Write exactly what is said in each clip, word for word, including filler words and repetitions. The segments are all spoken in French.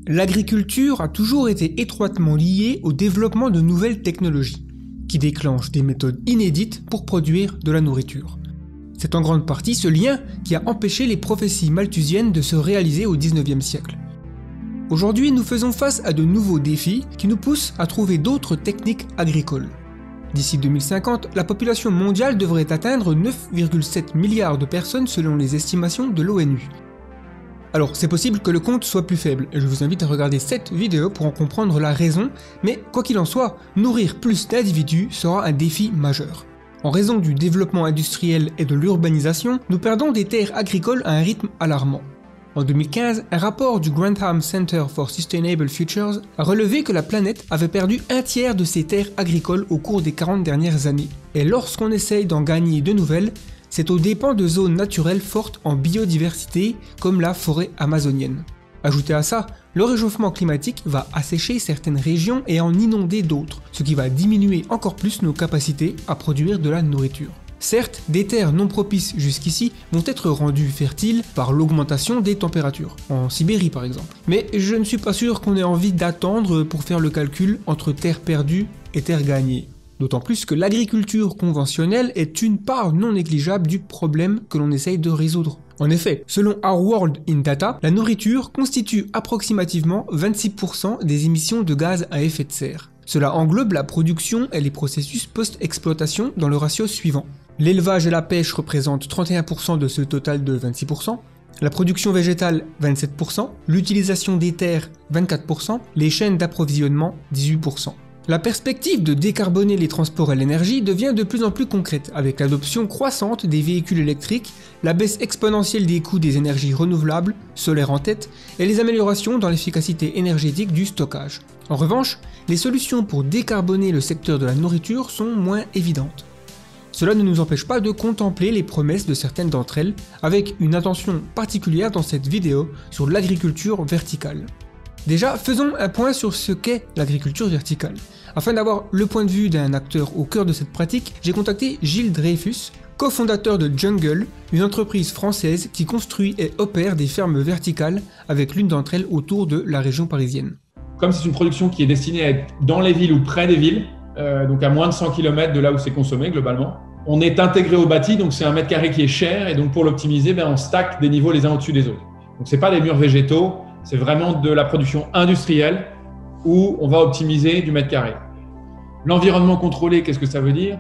L'agriculture a toujours été étroitement liée au développement de nouvelles technologies, qui déclenchent des méthodes inédites pour produire de la nourriture. C'est en grande partie ce lien qui a empêché les prophéties malthusiennes de se réaliser au dix-neuvième siècle. Aujourd'hui, nous faisons face à de nouveaux défis qui nous poussent à trouver d'autres techniques agricoles. D'ici deux mille cinquante, la population mondiale devrait atteindre neuf virgule sept milliards de personnes selon les estimations de l'ONU. Alors c'est possible que le compte soit plus faible, et je vous invite à regarder cette vidéo pour en comprendre la raison, mais quoi qu'il en soit, nourrir plus d'individus sera un défi majeur. En raison du développement industriel et de l'urbanisation, nous perdons des terres agricoles à un rythme alarmant. En deux mille quinze, un rapport du Grantham Center for Sustainable Futures a relevé que la planète avait perdu un tiers de ses terres agricoles au cours des quarante dernières années. Et lorsqu'on essaye d'en gagner de nouvelles, c'est aux dépens de zones naturelles fortes en biodiversité, comme la forêt amazonienne. Ajoutez à ça, le réchauffement climatique va assécher certaines régions et en inonder d'autres, ce qui va diminuer encore plus nos capacités à produire de la nourriture. Certes, des terres non propices jusqu'ici vont être rendues fertiles par l'augmentation des températures, en Sibérie par exemple. Mais je ne suis pas sûr qu'on ait envie d'attendre pour faire le calcul entre terres perdues et terres gagnées. D'autant plus que l'agriculture conventionnelle est une part non négligeable du problème que l'on essaye de résoudre. En effet, selon Our World in Data, la nourriture constitue approximativement vingt-six pour cent des émissions de gaz à effet de serre. Cela englobe la production et les processus post-exploitation dans le ratio suivant. L'élevage et la pêche représentent trente et un pour cent de ce total de vingt-six pour cent, la production végétale vingt-sept pour cent, l'utilisation des terres vingt-quatre pour cent, les chaînes d'approvisionnement dix-huit pour cent. La perspective de décarboner les transports et l'énergie devient de plus en plus concrète avec l'adoption croissante des véhicules électriques, la baisse exponentielle des coûts des énergies renouvelables, solaires en tête, et les améliorations dans l'efficacité énergétique du stockage. En revanche, les solutions pour décarboner le secteur de la nourriture sont moins évidentes. Cela ne nous empêche pas de contempler les promesses de certaines d'entre elles, avec une attention particulière dans cette vidéo sur l'agriculture verticale. Déjà, faisons un point sur ce qu'est l'agriculture verticale. Afin d'avoir le point de vue d'un acteur au cœur de cette pratique, j'ai contacté Gilles Dreyfus, cofondateur de Jungle, une entreprise française qui construit et opère des fermes verticales avec l'une d'entre elles autour de la région parisienne. Comme c'est une production qui est destinée à être dans les villes ou près des villes, euh, donc à moins de cent kilomètres de là où c'est consommé globalement, on est intégré au bâti, donc c'est un mètre carré qui est cher, et donc pour l'optimiser, ben, on stack des niveaux les uns au-dessus des autres. Donc c'est pas des murs végétaux, c'est vraiment de la production industrielle où on va optimiser du mètre carré. L'environnement contrôlé, qu'est-ce que ça veut dire?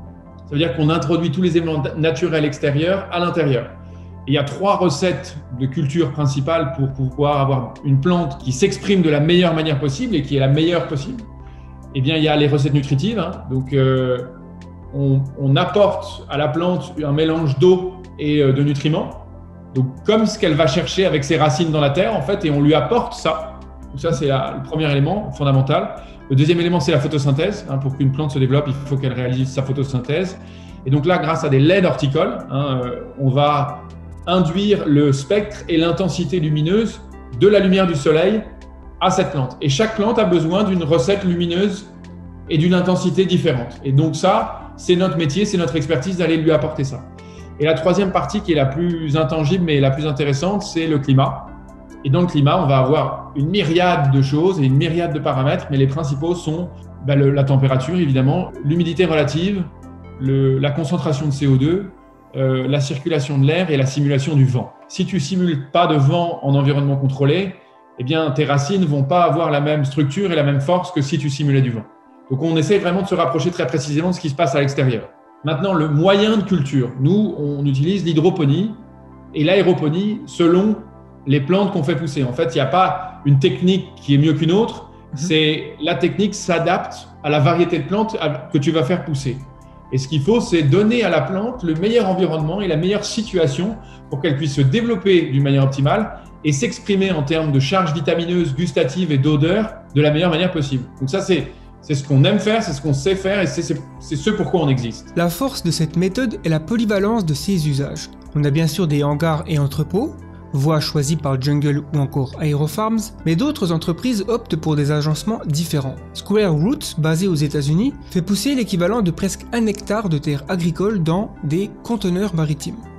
Ça veut dire qu'on introduit tous les éléments naturels extérieurs à l'intérieur. Et il y a trois recettes de culture principales pour pouvoir avoir une plante qui s'exprime de la meilleure manière possible et qui est la meilleure possible. Eh bien, il y a les recettes nutritives. Hein. Donc, euh, on, on apporte à la plante un mélange d'eau et de nutriments. Donc, comme ce qu'elle va chercher avec ses racines dans la terre, en fait, et on lui apporte ça. Donc ça, c'est la, le premier élément fondamental. Le deuxième élément, c'est la photosynthèse. Hein, pour qu'une plante se développe, il faut qu'elle réalise sa photosynthèse. Et donc là, grâce à des laides horticoles, hein, euh, on va induire le spectre et l'intensité lumineuse de la lumière du soleil à cette plante. Et chaque plante a besoin d'une recette lumineuse et d'une intensité différente. Et donc ça, c'est notre métier, c'est notre expertise d'aller lui apporter ça. Et la troisième partie qui est la plus intangible mais la plus intéressante, c'est le climat. Et dans le climat, on va avoir une myriade de choses et une myriade de paramètres, mais les principaux sont ben, le, la température évidemment, l'humidité relative, le, la concentration de C O deux, euh, la circulation de l'air et la simulation du vent. Si tu simules pas de vent en environnement contrôlé, eh bien tes racines vont pas avoir la même structure et la même force que si tu simulais du vent. Donc on essaie vraiment de se rapprocher très précisément de ce qui se passe à l'extérieur. Maintenant, le moyen de culture. Nous, on utilise l'hydroponie et l'aéroponie selon les plantes qu'on fait pousser. En fait, il n'y a pas une technique qui est mieux qu'une autre. C'est la technique s'adapte à la variété de plantes que tu vas faire pousser. Et ce qu'il faut, c'est donner à la plante le meilleur environnement et la meilleure situation pour qu'elle puisse se développer d'une manière optimale et s'exprimer en termes de charge vitamineuse, gustative et d'odeur de la meilleure manière possible. Donc ça, c'est C'est ce qu'on aime faire, c'est ce qu'on sait faire et c'est ce pourquoi on existe. La force de cette méthode est la polyvalence de ses usages. On a bien sûr des hangars et entrepôts, voies choisies par Jungle ou encore Aerofarms, mais d'autres entreprises optent pour des agencements différents. Square Roots, basé aux États-Unis, fait pousser l'équivalent de presque un hectare de terres agricoles dans des conteneurs maritimes.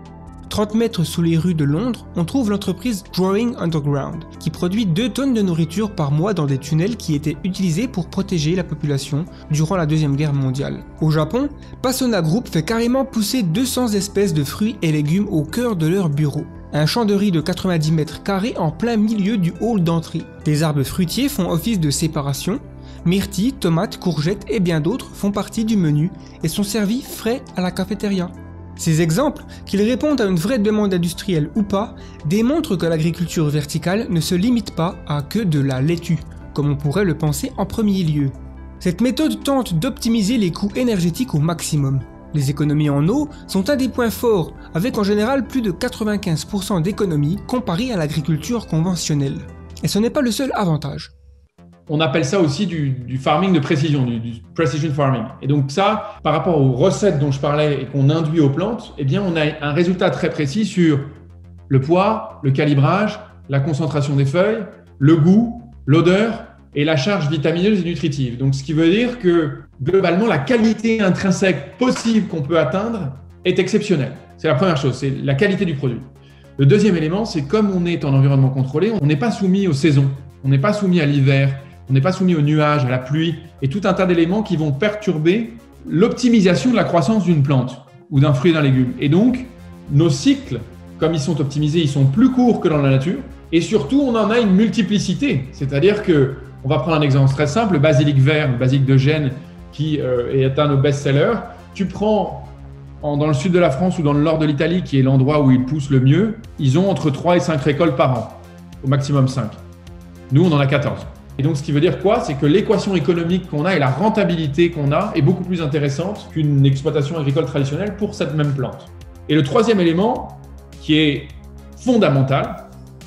trente mètres sous les rues de Londres, on trouve l'entreprise Growing Underground, qui produit deux tonnes de nourriture par mois dans des tunnels qui étaient utilisés pour protéger la population durant la Deuxième Guerre mondiale. Au Japon, Pasona Group fait carrément pousser deux cents espèces de fruits et légumes au cœur de leur bureau. Un champ de riz de quatre-vingt-dix mètres carrés en plein milieu du hall d'entrée. Des arbres fruitiers font office de séparation. Myrtilles, tomates, courgettes et bien d'autres font partie du menu et sont servis frais à la cafétéria. Ces exemples, qu'ils répondent à une vraie demande industrielle ou pas, démontrent que l'agriculture verticale ne se limite pas à que de la laitue, comme on pourrait le penser en premier lieu. Cette méthode tente d'optimiser les coûts énergétiques au maximum. Les économies en eau sont un des points forts, avec en général plus de quatre-vingt-quinze pour cent d'économies comparées à l'agriculture conventionnelle. Et ce n'est pas le seul avantage. On appelle ça aussi du, du farming de précision, du, du precision farming. Et donc ça, par rapport aux recettes dont je parlais et qu'on induit aux plantes, eh bien on a un résultat très précis sur le poids, le calibrage, la concentration des feuilles, le goût, l'odeur et la charge vitamineuse et nutritive. Donc ce qui veut dire que globalement, la qualité intrinsèque possible qu'on peut atteindre est exceptionnelle. C'est la première chose, c'est la qualité du produit. Le deuxième élément, c'est comme on est en environnement contrôlé, on n'est pas soumis aux saisons, on n'est pas soumis à l'hiver, on n'est pas soumis aux nuages, à la pluie et tout un tas d'éléments qui vont perturber l'optimisation de la croissance d'une plante ou d'un fruit et d'un légume. Et donc, nos cycles, comme ils sont optimisés, ils sont plus courts que dans la nature et surtout, on en a une multiplicité. C'est-à-dire que, on va prendre un exemple très simple, le basilic vert, le basilic de Gênes, qui euh, est un de nos best-sellers. Tu prends en, dans le sud de la France ou dans le nord de l'Italie, qui est l'endroit où il pousse le mieux, ils ont entre trois et cinq récoltes par an, au maximum cinq. Nous, on en a quatorze. Et donc, ce qui veut dire quoi? C'est que l'équation économique qu'on a et la rentabilité qu'on a est beaucoup plus intéressante qu'une exploitation agricole traditionnelle pour cette même plante. Et le troisième élément, qui est fondamental,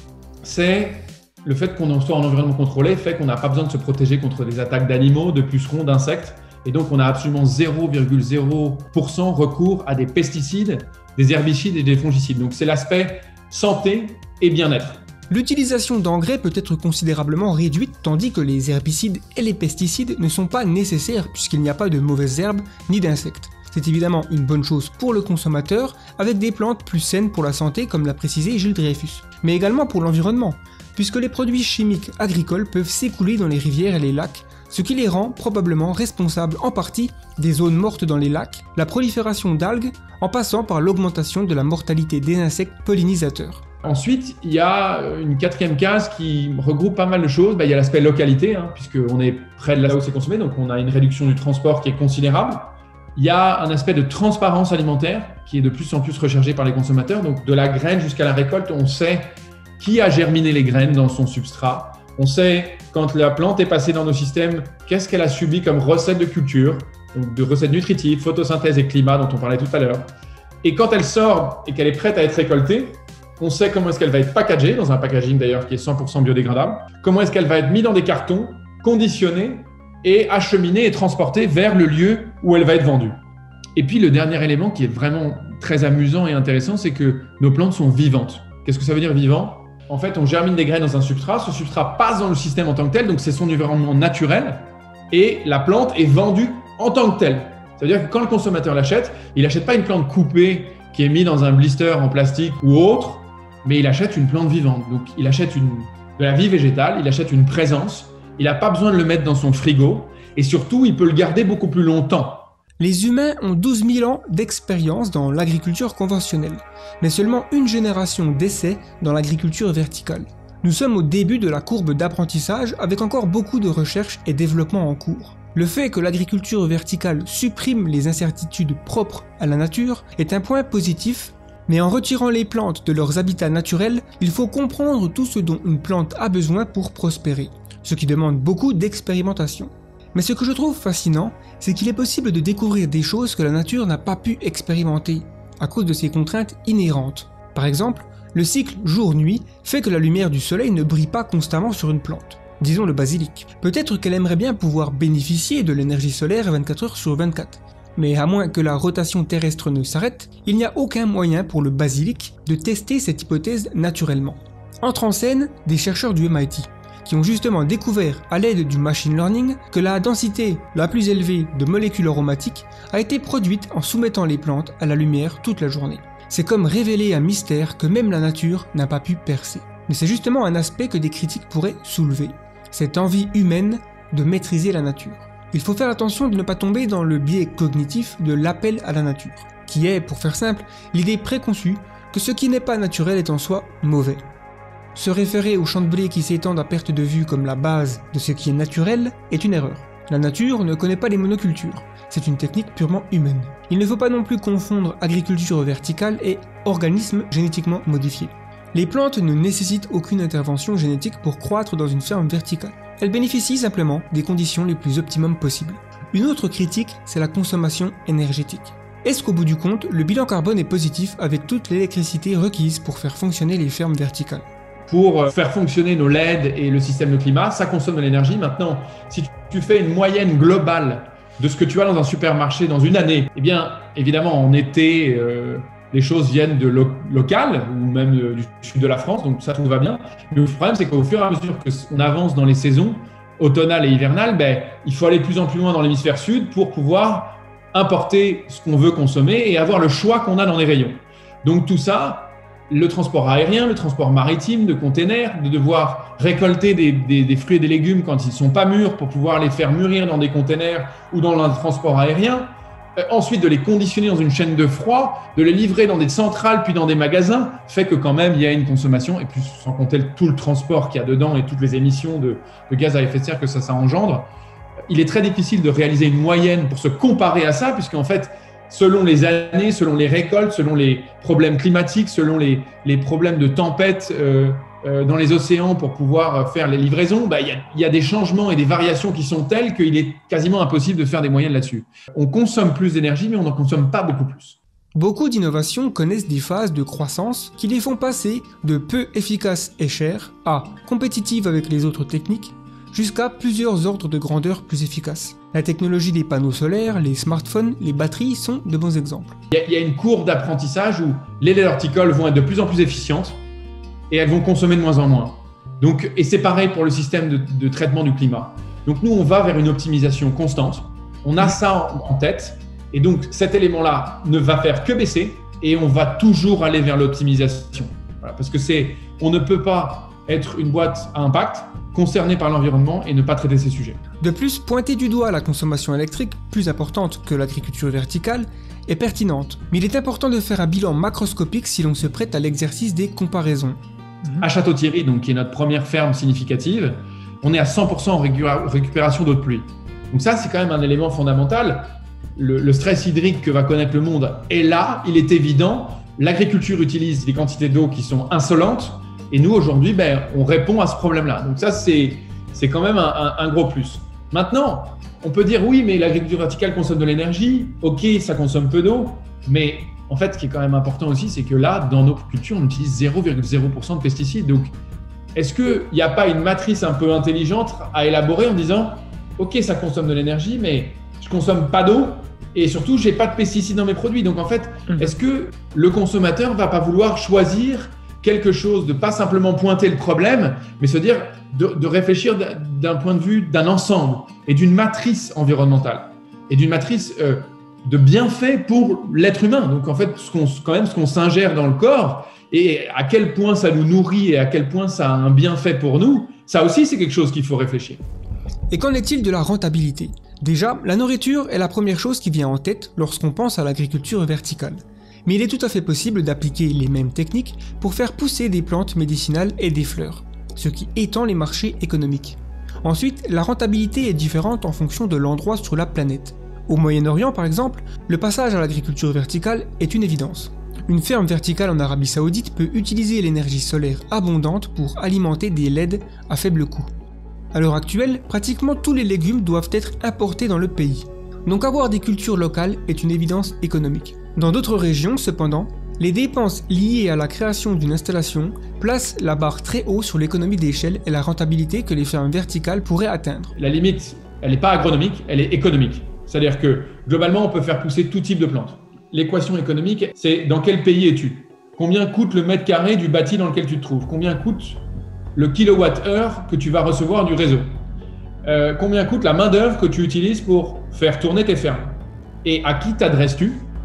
c'est le fait qu'on soit en environnement contrôlé, fait qu'on n'a pas besoin de se protéger contre des attaques d'animaux, de pucerons, d'insectes. Et donc, on a absolument zéro virgule zéro pour cent recours à des pesticides, des herbicides et des fongicides. Donc, c'est l'aspect santé et bien-être. L'utilisation d'engrais peut être considérablement réduite tandis que les herbicides et les pesticides ne sont pas nécessaires puisqu'il n'y a pas de mauvaises herbes ni d'insectes. C'est évidemment une bonne chose pour le consommateur avec des plantes plus saines pour la santé comme l'a précisé Gilles Dreyfus, mais également pour l'environnement puisque les produits chimiques agricoles peuvent s'écouler dans les rivières et les lacs, ce qui les rend probablement responsables en partie des zones mortes dans les lacs, la prolifération d'algues en passant par l'augmentation de la mortalité des insectes pollinisateurs. Ensuite, il y a une quatrième case qui regroupe pas mal de choses. Ben, il y a l'aspect localité, hein, puisqu'on est près de là où c'est consommé, donc on a une réduction du transport qui est considérable. Il y a un aspect de transparence alimentaire qui est de plus en plus recherché par les consommateurs. Donc de la graine jusqu'à la récolte, on sait qui a germiné les graines dans son substrat. On sait quand la plante est passée dans nos systèmes, qu'est-ce qu'elle a subi comme recette de culture, donc de recettes nutritives, photosynthèse et climat dont on parlait tout à l'heure. Et quand elle sort et qu'elle est prête à être récoltée, on sait comment est-ce qu'elle va être packagée, dans un packaging d'ailleurs qui est cent pour cent biodégradable, comment est-ce qu'elle va être mise dans des cartons, conditionnée et acheminée et transportée vers le lieu où elle va être vendue. Et puis le dernier élément qui est vraiment très amusant et intéressant, c'est que nos plantes sont vivantes. Qu'est-ce que ça veut dire vivant? En fait, on germine des graines dans un substrat, ce substrat passe dans le système en tant que tel, donc c'est son environnement naturel, et la plante est vendue en tant que telle. Ça veut dire que quand le consommateur l'achète, il n'achète pas une plante coupée qui est mise dans un blister en plastique ou autre, mais il achète une plante vivante. Donc, il achète une, de la vie végétale, il achète une présence, il n'a pas besoin de le mettre dans son frigo, et surtout, il peut le garder beaucoup plus longtemps. Les humains ont douze mille ans d'expérience dans l'agriculture conventionnelle, mais seulement une génération d'essais dans l'agriculture verticale. Nous sommes au début de la courbe d'apprentissage avec encore beaucoup de recherche et développement en cours. Le fait que l'agriculture verticale supprime les incertitudes propres à la nature est un point positif, mais en retirant les plantes de leurs habitats naturels, il faut comprendre tout ce dont une plante a besoin pour prospérer, ce qui demande beaucoup d'expérimentation. Mais ce que je trouve fascinant, c'est qu'il est possible de découvrir des choses que la nature n'a pas pu expérimenter, à cause de ses contraintes inhérentes. Par exemple, le cycle jour-nuit fait que la lumière du soleil ne brille pas constamment sur une plante. Disons le basilic. Peut-être qu'elle aimerait bien pouvoir bénéficier de l'énergie solaire vingt-quatre heures sur vingt-quatre. Mais à moins que la rotation terrestre ne s'arrête, il n'y a aucun moyen pour le basilic de tester cette hypothèse naturellement. Entrent en scène des chercheurs du M I T, qui ont justement découvert à l'aide du machine learning que la densité la plus élevée de molécules aromatiques a été produite en soumettant les plantes à la lumière toute la journée. C'est comme révéler un mystère que même la nature n'a pas pu percer. Mais c'est justement un aspect que des critiques pourraient soulever, cette envie humaine de maîtriser la nature. Il faut faire attention de ne pas tomber dans le biais cognitif de l'appel à la nature, qui est, pour faire simple, l'idée préconçue que ce qui n'est pas naturel est en soi mauvais. Se référer aux champs de blé qui s'étendent à perte de vue comme la base de ce qui est naturel est une erreur. La nature ne connaît pas les monocultures, c'est une technique purement humaine. Il ne faut pas non plus confondre agriculture verticale et organismes génétiquement modifiés. Les plantes ne nécessitent aucune intervention génétique pour croître dans une ferme verticale. Elles bénéficient simplement des conditions les plus optimum possibles. Une autre critique, c'est la consommation énergétique. Est-ce qu'au bout du compte, le bilan carbone est positif avec toute l'électricité requise pour faire fonctionner les fermes verticales ? Pour faire fonctionner nos L E D et le système de climat, ça consomme de l'énergie. Maintenant, si tu fais une moyenne globale de ce que tu as dans un supermarché dans une année, eh bien, évidemment, en été, euh, les choses viennent de lo- local ou même euh, du sud de la France, donc ça, tout va bien. Mais le problème, c'est qu'au fur et à mesure qu'on avance dans les saisons automnales et hivernales, ben, il faut aller de plus en plus loin dans l'hémisphère sud pour pouvoir importer ce qu'on veut consommer et avoir le choix qu'on a dans les rayons. Donc tout ça, le transport aérien, le transport maritime de containers, de devoir récolter des, des, des fruits et des légumes quand ils ne sont pas mûrs pour pouvoir les faire mûrir dans des containers ou dans un transport aérien, euh, ensuite de les conditionner dans une chaîne de froid, de les livrer dans des centrales puis dans des magasins, fait que quand même il y a une consommation, et puis sans compter tout le transport qu'il y a dedans et toutes les émissions de, de gaz à effet de serre que ça, ça engendre. Il est très difficile de réaliser une moyenne pour se comparer à ça, puisqu'en fait, selon les années, selon les récoltes, selon les problèmes climatiques, selon les, les problèmes de tempête euh, euh, dans les océans pour pouvoir faire les livraisons, bah, y a, y a des changements et des variations qui sont telles qu'il est quasiment impossible de faire des moyennes là-dessus. On consomme plus d'énergie, mais on n'en consomme pas beaucoup plus. Beaucoup d'innovations connaissent des phases de croissance qui les font passer de peu efficaces et chères à compétitives avec les autres techniques, jusqu'à plusieurs ordres de grandeur plus efficaces. La technologie des panneaux solaires, les smartphones, les batteries sont de bons exemples. Il y, y a une courbe d'apprentissage où les laits horticoles vont être de plus en plus efficientes et elles vont consommer de moins en moins. Donc, et c'est pareil pour le système de, de traitement du climat. Donc nous, on va vers une optimisation constante. On a ça en, en tête et donc cet élément-là ne va faire que baisser et on va toujours aller vers l'optimisation. Voilà, parce que c'est, on ne peut pas être une boîte à impact concernée par l'environnement et ne pas traiter ces sujets. De plus, pointer du doigt la consommation électrique, plus importante que l'agriculture verticale, est pertinente. Mais il est important de faire un bilan macroscopique si l'on se prête à l'exercice des comparaisons. À Château-Thierry, donc, qui est notre première ferme significative, on est à cent pour cent en récupération d'eau de pluie. Donc ça, c'est quand même un élément fondamental. Le, le stress hydrique que va connaître le monde est là, il est évident. L'agriculture utilise des quantités d'eau qui sont insolentes. Et nous, aujourd'hui, ben, on répond à ce problème-là. Donc ça, c'est, c'est quand même un, un, un gros plus. Maintenant, on peut dire, oui, mais l'agriculture verticale consomme de l'énergie. OK, ça consomme peu d'eau. Mais en fait, ce qui est quand même important aussi, c'est que là, dans nos cultures, on utilise zéro virgule zéro pour cent de pesticides. Donc, est-ce qu'il n'y a pas une matrice un peu intelligente à élaborer en disant, OK, ça consomme de l'énergie, mais je ne consomme pas d'eau et surtout, je n'ai pas de pesticides dans mes produits. Donc, en fait, mmh. est-ce que le consommateur ne va pas vouloir choisir quelque chose, de pas simplement pointer le problème, mais se dire de, de réfléchir d'un point de vue d'un ensemble et d'une matrice environnementale et d'une matrice euh, de bienfaits pour l'être humain. Donc en fait, ce qu'on, quand même, ce qu'on s'ingère dans le corps et à quel point ça nous nourrit et à quel point ça a un bienfait pour nous, ça aussi c'est quelque chose qu'il faut réfléchir. Et qu'en est-il de la rentabilité ? Déjà, la nourriture est la première chose qui vient en tête lorsqu'on pense à l'agriculture verticale. Mais il est tout à fait possible d'appliquer les mêmes techniques pour faire pousser des plantes médicinales et des fleurs, ce qui étend les marchés économiques. Ensuite, la rentabilité est différente en fonction de l'endroit sur la planète. Au Moyen-Orient, par exemple, le passage à l'agriculture verticale est une évidence. Une ferme verticale en Arabie Saoudite peut utiliser l'énergie solaire abondante pour alimenter des L E D à faible coût. À l'heure actuelle, pratiquement tous les légumes doivent être importés dans le pays. Donc avoir des cultures locales est une évidence économique. Dans d'autres régions, cependant, les dépenses liées à la création d'une installation placent la barre très haut sur l'économie d'échelle et la rentabilité que les fermes verticales pourraient atteindre. La limite, elle n'est pas agronomique, elle est économique. C'est-à-dire que globalement, on peut faire pousser tout type de plantes. L'équation économique, c'est dans quel pays es-tu ? Combien coûte le mètre carré du bâti dans lequel tu te trouves ? Combien coûte le kilowatt-heure que tu vas recevoir du réseau ? euh, Combien coûte la main-d'œuvre que tu utilises pour faire tourner tes fermes ? Et à qui t'adresses-tu ?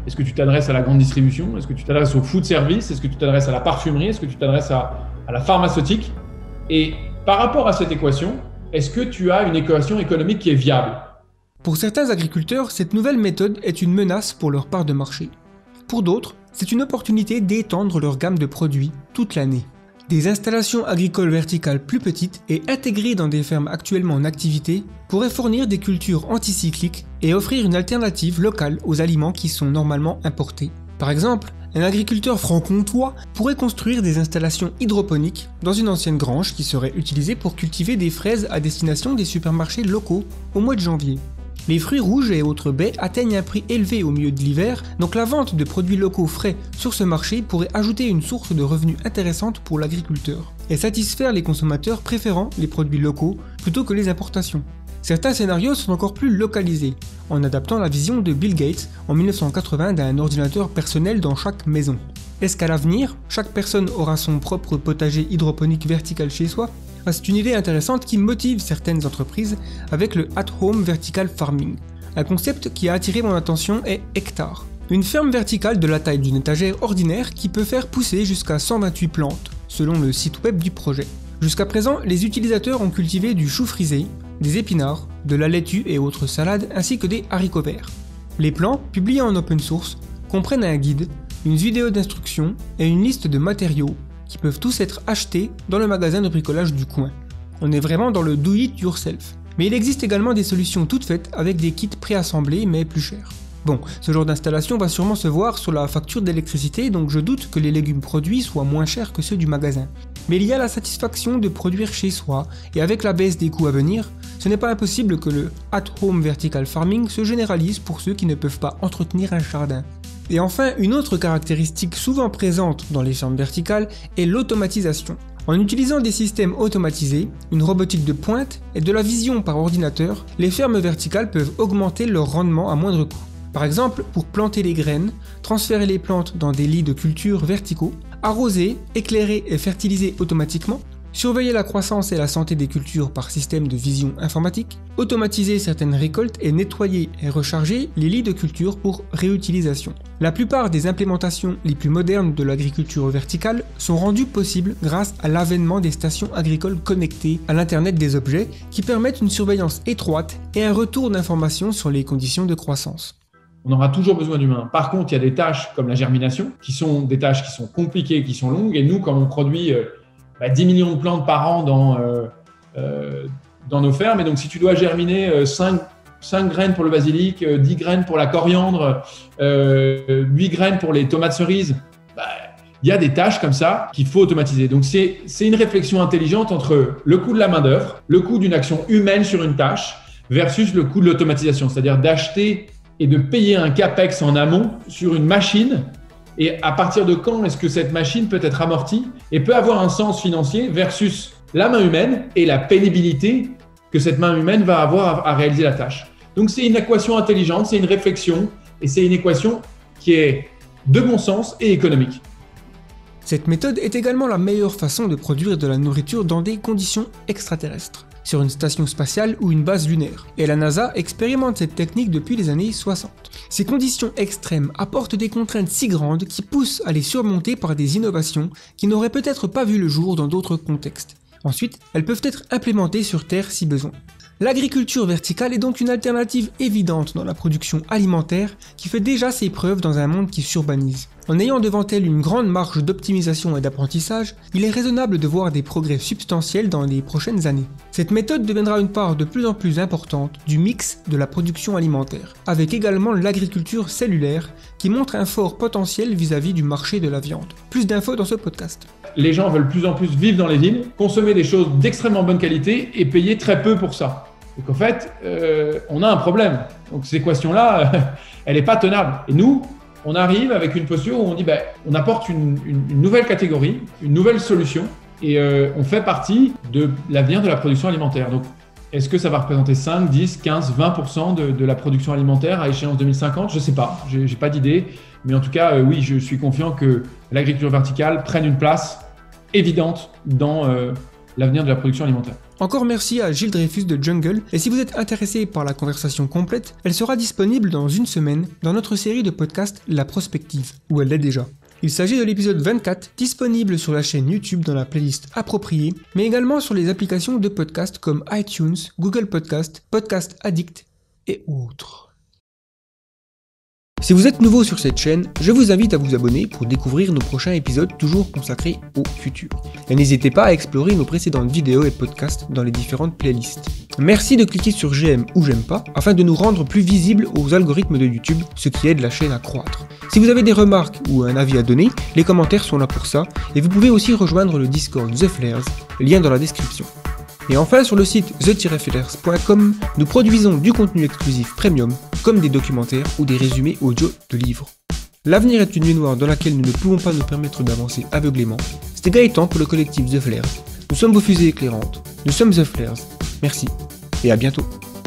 Est-ce que tu t'adresses à la grande distribution? Est-ce que tu t'adresses au food service? Est-ce que tu t'adresses à la parfumerie? Est-ce que tu t'adresses à, à la pharmaceutique? Et par rapport à cette équation, est-ce que tu as une équation économique qui est viable? Pour certains agriculteurs, cette nouvelle méthode est une menace pour leur part de marché. Pour d'autres, c'est une opportunité d'étendre leur gamme de produits toute l'année. Des installations agricoles verticales plus petites et intégrées dans des fermes actuellement en activité pourraient fournir des cultures anticycliques et offrir une alternative locale aux aliments qui sont normalement importés. Par exemple, un agriculteur franc-comtois pourrait construire des installations hydroponiques dans une ancienne grange qui serait utilisée pour cultiver des fraises à destination des supermarchés locaux au mois de janvier. Les fruits rouges et autres baies atteignent un prix élevé au milieu de l'hiver, donc la vente de produits locaux frais sur ce marché pourrait ajouter une source de revenus intéressante pour l'agriculteur et satisfaire les consommateurs préférant les produits locaux plutôt que les importations. Certains scénarios sont encore plus localisés, en adaptant la vision de Bill Gates en mille neuf cent quatre-vingts d'un ordinateur personnel dans chaque maison. Est-ce qu'à l'avenir, chaque personne aura son propre potager hydroponique vertical chez soi? C'est une idée intéressante qui motive certaines entreprises avec le at-home vertical farming. Un concept qui a attiré mon attention est Hectare, une ferme verticale de la taille d'une étagère ordinaire qui peut faire pousser jusqu'à cent vingt-huit plantes, selon le site web du projet. Jusqu'à présent, les utilisateurs ont cultivé du chou frisé, des épinards, de la laitue et autres salades ainsi que des haricots verts. Les plans, publiés en open source, comprennent un guide, une vidéo d'instruction et une liste de matériaux qui peuvent tous être achetés dans le magasin de bricolage du coin. On est vraiment dans le do it yourself. Mais il existe également des solutions toutes faites avec des kits préassemblés mais plus chers. Bon, ce genre d'installation va sûrement se voir sur la facture d'électricité, donc je doute que les légumes produits soient moins chers que ceux du magasin. Mais il y a la satisfaction de produire chez soi, et avec la baisse des coûts à venir, ce n'est pas impossible que le at-home vertical farming se généralise pour ceux qui ne peuvent pas entretenir un jardin. Et enfin, une autre caractéristique souvent présente dans les fermes verticales est l'automatisation. En utilisant des systèmes automatisés, une robotique de pointe et de la vision par ordinateur, les fermes verticales peuvent augmenter leur rendement à moindre coût. Par exemple, pour planter les graines, transférer les plantes dans des lits de culture verticaux, arroser, éclairer et fertiliser automatiquement, surveiller la croissance et la santé des cultures par système de vision informatique, automatiser certaines récoltes et nettoyer et recharger les lits de culture pour réutilisation. La plupart des implémentations les plus modernes de l'agriculture verticale sont rendues possibles grâce à l'avènement des stations agricoles connectées à l'Internet des objets qui permettent une surveillance étroite et un retour d'informations sur les conditions de croissance. On aura toujours besoin d'humains. Par contre, il y a des tâches comme la germination, qui sont des tâches qui sont compliquées, qui sont longues, et nous, quand on produit euh, bah, dix millions de plantes par an dans, euh, euh, dans nos fermes, et donc si tu dois germiner euh, cinq, cinq graines pour le basilic, euh, dix graines pour la coriandre, euh, huit graines pour les tomates cerises, bah, il y a des tâches comme ça qu'il faut automatiser. Donc c'est, c'est une réflexion intelligente entre le coût de la main-d'œuvre, le coût d'une action humaine sur une tâche, versus le coût de l'automatisation, c'est-à-dire d'acheter et de payer un capex en amont sur une machine. Et à partir de quand est-ce que cette machine peut être amortie et peut avoir un sens financier versus la main humaine et la pénibilité que cette main humaine va avoir à réaliser la tâche. Donc c'est une équation intelligente, c'est une réflexion et c'est une équation qui est de bon sens et économique. Cette méthode est également la meilleure façon de produire de la nourriture dans des conditions extraterrestres, sur une station spatiale ou une base lunaire, et la NASA expérimente cette technique depuis les années soixante. Ces conditions extrêmes apportent des contraintes si grandes qui poussent à les surmonter par des innovations qui n'auraient peut-être pas vu le jour dans d'autres contextes. Ensuite, elles peuvent être implémentées sur Terre si besoin. L'agriculture verticale est donc une alternative évidente dans la production alimentaire qui fait déjà ses preuves dans un monde qui s'urbanise. En ayant devant elle une grande marge d'optimisation et d'apprentissage, il est raisonnable de voir des progrès substantiels dans les prochaines années. Cette méthode deviendra une part de plus en plus importante du mix de la production alimentaire, avec également l'agriculture cellulaire qui montre un fort potentiel vis-à-vis du marché de la viande. Plus d'infos dans ce podcast. Les gens veulent plus en plus vivre dans les villes, consommer des choses d'extrêmement bonne qualité et payer très peu pour ça. Donc en fait, euh, on a un problème. Donc cette équation-là, euh, elle n'est pas tenable. Et nous, on arrive avec une posture où on dit, ben, on apporte une, une, une nouvelle catégorie, une nouvelle solution, et euh, on fait partie de l'avenir de la production alimentaire. Donc, est-ce que ça va représenter cinq, dix, quinze, vingt pour cent de, de la production alimentaire à échéance deux mille cinquante? Je ne sais pas, je n'ai pas d'idée. Mais en tout cas, euh, oui, je suis confiant que l'agriculture verticale prenne une place évidente dans euh, l'avenir de la production alimentaire. Encore merci à Gilles Dreyfus de Jungle, et si vous êtes intéressé par la conversation complète, elle sera disponible dans une semaine dans notre série de podcasts La Prospective, où elle l'est déjà. Il s'agit de l'épisode vingt-quatre, disponible sur la chaîne YouTube dans la playlist appropriée, mais également sur les applications de podcasts comme iTunes, Google Podcast, Podcast Addict et autres. Si vous êtes nouveau sur cette chaîne, je vous invite à vous abonner pour découvrir nos prochains épisodes toujours consacrés au futur. Et n'hésitez pas à explorer nos précédentes vidéos et podcasts dans les différentes playlists. Merci de cliquer sur j'aime ou j'aime pas afin de nous rendre plus visibles aux algorithmes de YouTube, ce qui aide la chaîne à croître. Si vous avez des remarques ou un avis à donner, les commentaires sont là pour ça, et vous pouvez aussi rejoindre le Discord The Flares, lien dans la description. Et enfin, sur le site the tiret flares point com, nous produisons du contenu exclusif premium, comme des documentaires ou des résumés audio de livres. L'avenir est une nuit noire dans laquelle nous ne pouvons pas nous permettre d'avancer aveuglément. C'était Gaëtan pour le collectif The Flares. Nous sommes vos fusées éclairantes. Nous sommes The Flares. Merci, et à bientôt.